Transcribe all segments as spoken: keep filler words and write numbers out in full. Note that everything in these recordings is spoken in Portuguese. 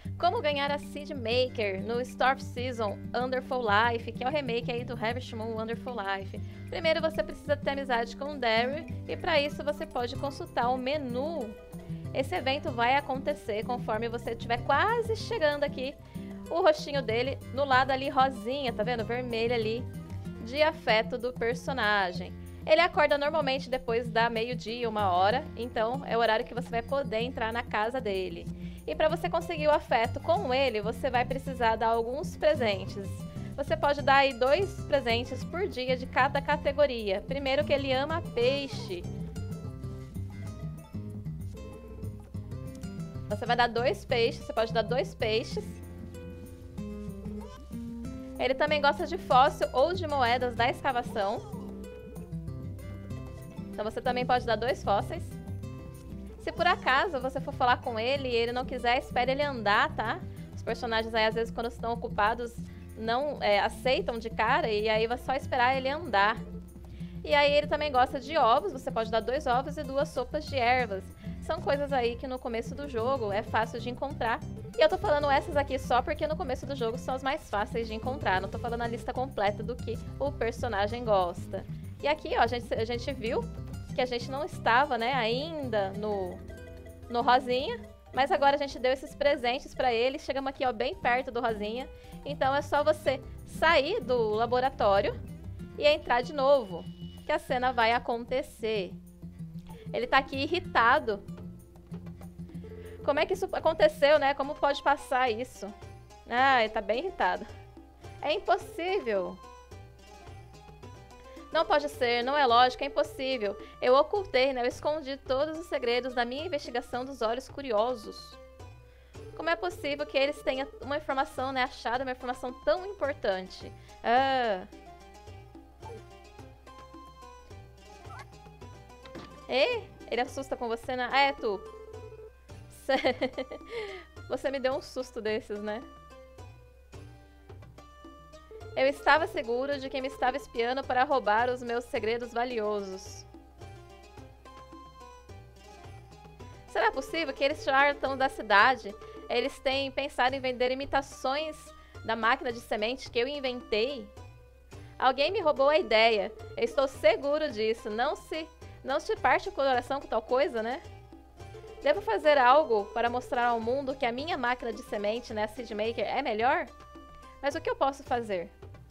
Como ganhar a Seed Maker no Storm Season Wonderful Life, que é o remake aí do Harvest Moon Wonderful Life. Primeiro você precisa ter amizade com o Derry e para isso você pode consultar o menu. Esse evento vai acontecer conforme você estiver quase chegando aqui. O rostinho dele no lado ali rosinha, tá vendo? Vermelho ali, de afeto do personagem. Ele acorda normalmente depois da meio-dia, uma hora, então é o horário que você vai poder entrar na casa dele. E para você conseguir o afeto com ele, você vai precisar dar alguns presentes. Você pode dar aí dois presentes por dia de cada categoria. Primeiro que ele ama peixe. Você vai dar dois peixes, você pode dar dois peixes. Ele também gosta de fóssil ou de moedas da escavação. Então você também pode dar dois fósseis. Se por acaso você for falar com ele e ele não quiser, espere ele andar, tá? Os personagens aí, às vezes, quando estão ocupados, não é, aceitam de cara e aí vai só esperar ele andar. E aí ele também gosta de ovos, você pode dar dois ovos e duas sopas de ervas. São coisas aí que no começo do jogo é fácil de encontrar. E eu tô falando essas aqui só porque no começo do jogo são as mais fáceis de encontrar. Não tô falando a lista completa do que o personagem gosta. E aqui, ó, a gente, a gente viu que a gente não estava, né, ainda no, no Rosinha. Mas agora a gente deu esses presentes pra ele. Chegamos aqui, ó, bem perto do Rosinha. Então é só você sair do laboratório e entrar de novo, que a cena vai acontecer. Ele tá aqui irritado. Como é que isso aconteceu, né? Como pode passar isso? Ah, ele tá bem irritado. É impossível. Não pode ser, não é lógico, é impossível. Eu ocultei, né? Eu escondi todos os segredos da minha investigação dos olhos curiosos. Como é possível que eles tenham uma informação, né? Achada, uma informação tão importante? Ah... Ei, ele assusta com você, né? Ah, é tu. Você me deu um susto desses, né? Eu estava seguro de que me estava espiando para roubar os meus segredos valiosos. Será possível que eles charlatão da cidade, eles têm pensado em vender imitações da máquina de semente que eu inventei? Alguém me roubou a ideia. Eu estou seguro disso. Não se... Não se parte o coração com tal coisa, né? Devo fazer algo para mostrar ao mundo que a minha máquina de semente, né, a Seed Maker, é melhor? Mas o que eu posso fazer?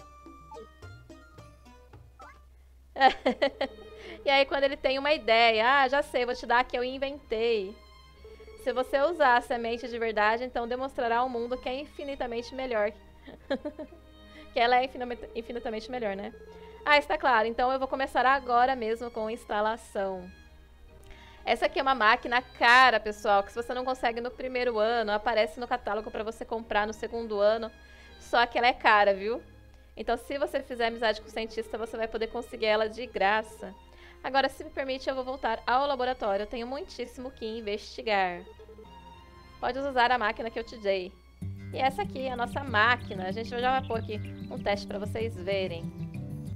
E aí quando ele tem uma ideia, ah, já sei, vou te dar a que eu inventei. Se você usar a semente de verdade, então demonstrará ao mundo que é infinitamente melhor. Que ela é infinitamente melhor, né? Ah, está claro. Então eu vou começar agora mesmo com a instalação. Essa aqui é uma máquina cara, pessoal, que se você não consegue no primeiro ano, aparece no catálogo para você comprar no segundo ano. Só que ela é cara, viu? Então se você fizer amizade com o cientista, você vai poder conseguir ela de graça. Agora, se me permite, eu vou voltar ao laboratório. Eu tenho muitíssimo que investigar. Pode usar a máquina que eu te dei. E essa aqui é a nossa máquina. A gente já vai pôr aqui um teste para vocês verem.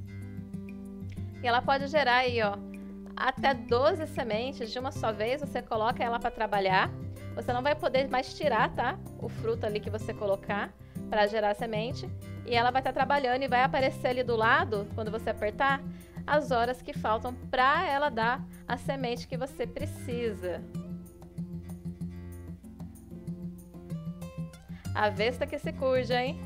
E ela pode gerar aí, ó, até doze sementes de uma só vez. Você coloca ela para trabalhar. Você não vai poder mais tirar, tá? O fruto ali que você colocar para gerar a semente. E ela vai estar trabalhando e vai aparecer ali do lado, quando você apertar, as horas que faltam para ela dar a semente que você precisa. A besta que se cuja, hein?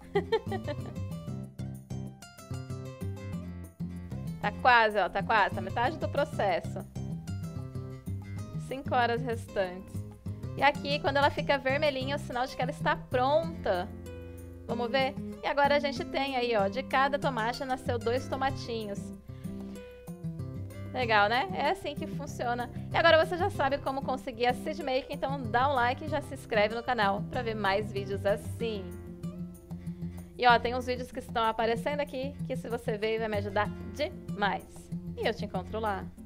Tá quase, ó, tá quase, tá metade do processo. Cinco horas restantes. E aqui, quando ela fica vermelhinha, é o sinal de que ela está pronta. Vamos ver? E agora a gente tem aí, ó, de cada tomate nasceu dois tomatinhos. Legal, né? É assim que funciona. E agora você já sabe como conseguir a Seed Maker, então dá um like e já se inscreve no canal para ver mais vídeos assim. E ó, tem uns vídeos que estão aparecendo aqui, que se você ver vai me ajudar demais. E eu te encontro lá.